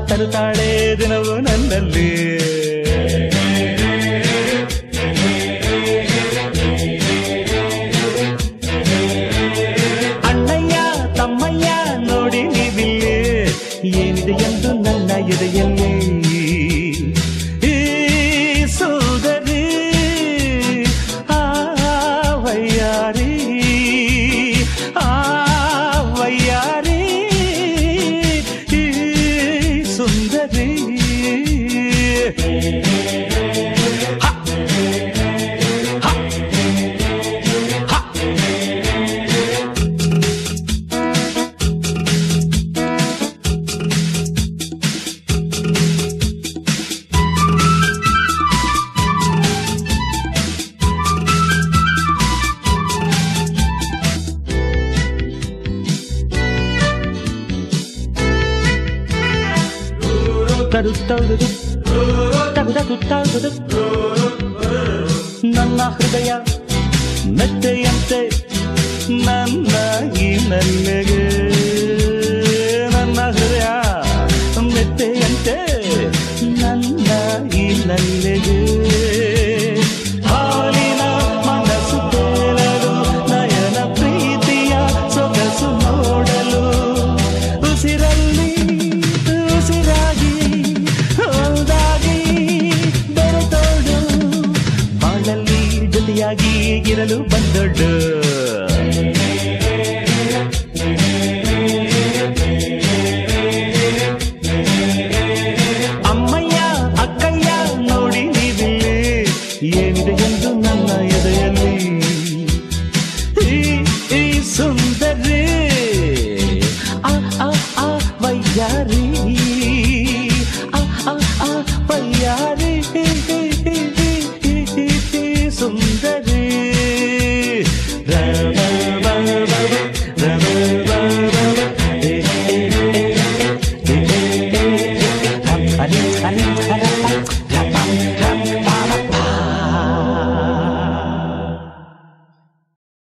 ತರುತ್ತಾಳೆ ದಿನವೂ ನನ್ನಲ್ಲಿ. ಅಣ್ಣಯ್ಯ ತಮ್ಮಯ್ಯ ನೋಡಿ ನೀವಿಲ್ಲಿ ಏನಿದೆ ಎಂದು ನನ್ನ ಎದೆಯಲ್ಲಿ. ಈ ಸೋದರಿ ಆ ವಯ್ಯಾರಿ ಆ ವಯ್ಯಾರಿ ಈ ಸುಂದರಿ. ನನ್ನ ಹೃದಯ ಮೆತ್ತೆಯಂತೆ ನನ್ನ ಈ ನಲ್ಲೆಗೆ. ನನ್ನ ಹೃದಯ ಮೆತ್ತೆಯಂತೆ ನನ್ನ ಈ ನಲ್ಲೆಗೆ. ಹಾಲಿನ ಮನಸ್ಸು ತೇಲಲು ನಯನ ಪ್ರೀತಿಯ ಸೊಗಸು ನೋಡಲು ಉಸಿರಲ್ಲಿ ಉಸಿರಾಗಿ ಒಂದಾಗಿ ಬೆರೆತೋಡು ಬಾಳಲ್ಲಿ ಜೊತೆಯಾಗಿ ಇರಲು ಬಂದೊಡ್ಡು. ಅಮ್ಮಯ್ಯ ಅಕ್ಕಯ್ಯ ನೋಡಿ ನೀವಿಲ್ಲಿ ಏನಿದೆ ಎಂದು ನನ್ನ ಎದೆಯಲ್ಲಿ. ಈ ಸುಂದರಿ ಆ ಆ ಆ ವಯ್ಯಾರಿ ವಯ್ಯಾರಿ ಸುಂದರಿ.